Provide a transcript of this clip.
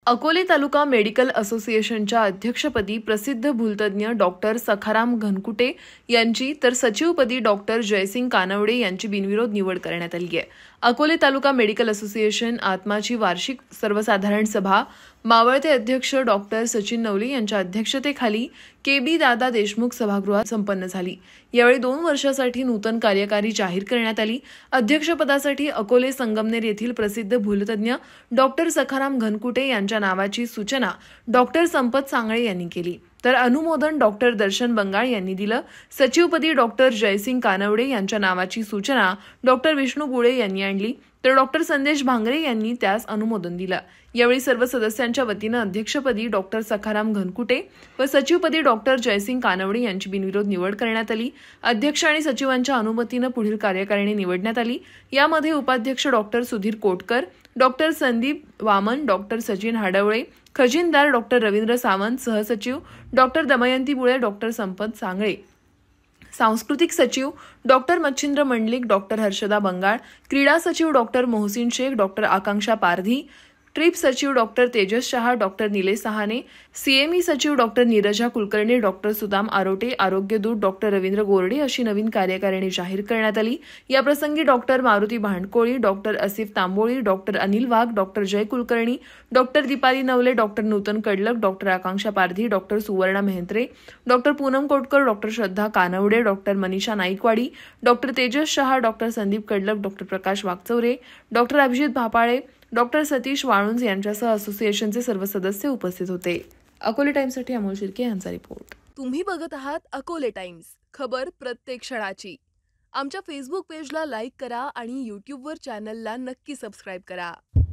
Akole taluka medical असोसिएशनच्या अध्यक्षपदी प्रसिद्ध भूलतज्ञ डॉक्टर सखाराम घनकुटे यांची तर सचिवपदी डॉक्टर जयसिंग कानवडे यांची बिनविरोध निवड करण्यात आली आहे। अकोले तालुका मेडिकल असोसिएशन आत्माची वार्षिक सर्वसाधारण सभा मावळते अध्यक्ष डॉक्टर सचिन नवले यांच्या अध्यक्षतेखाली केबी दादा देशमुख सभागृहात संपन्न झाली। यावेळी 2 वर्षासाठी नूतन कार्यकारी जाहीर करण्यात आली। अध्यक्षपदासाठी अकोले संगमनेर येथील प्रसिद्ध भूलतज्ञ डॉक्टर सखाराम घनकुटे यांच्या नावाची सूचना डॉक्टर संपत सांगळे यांनी केली, तर अनुमोदन डॉक्टर दर्शन बंगाळ यांनी दिलं। सचिवपदी डॉक्टर जयसिंग कानवडे यांच्या नावाची सूचना डॉक्टर विष्णू बुळे यांनी आणली, तर डॉक्टर संदेश भांगरे यांनी त्यास अनुमोदन दिलं। यावेळी सर्व सदस्यांच्या वतीनं अध्यक्षपदी डॉक्टर सखाराम घनकुटे व सचिवपदी डॉक्टर जयसिंग कानवडे यांची बिनविरोध निवड करण्यात आली। अध्यक्ष आणि सचिवांच्या अनुमतीनं पुढील कार्यकारिणी निवडण्यात आली। यामध्ये उपाध्यक्ष doctor Sudhir Kotkar, doctor Sandeep Waman, doctor Sachin Hadwale, खजिनदार डॉक्टर रवींद्र सावंत, सहसचिव डॉक्टर दमयंती बुळे, डॉक्टर संपत सांगळे, सांस्कृतिक सचिव डॉक्टर मच्छिंद्र मंडलिक, डॉक्टर हर्षदा बंगाळ, क्रीडा सचिव doctor Mohsin Shaikh, doctor Akanksha Pardhi, trip सचिव doctor Tejas Shah, doctor Nilesh Sahane, CME सचिव डॉक्टर नीरजा कुलकर्णी, डॉक्टर सुदाम आरोटे, आरोग्य दूत डॉक्टर रवींद्र गोरडे अशी नवीन कार्यकारिणी जाहीर करण्यात आली। या प्रसंगी doctor Maruti Bhandkoli, doctor Asif Tamboli, doctor Anil Wagh, doctor Jay Kulkarni, doctor Deepali Navale, doctor Nutan Kadlak, doctor Akanksha Pardhi, doctor Suvarna Mehtre, doctor Poonam Kotkar, doctor Shraddha Kanwade, doctor Manisha Naikwadi, doctor Tejas Shah, doctor Sandeep Kadlak, doctor Prakash Wagchaure, doctor Abhijit Bhapale, doctor Satish Walunj यांच्यासह असोसिएशनचे सर्व सदस्य उपस्थित होते। अकोले टाइम्ससाठी अमोल शिर्के यांचा रिपोर्ट। तुम्ही बघत आहात अकोले टाइम्स, खबर प्रत्येक क्षणाची। आमच्या फेसबुक पेजला लाईक करा आणि यूट्यूबवर चॅनलला नक्की सबस्क्राईब करा।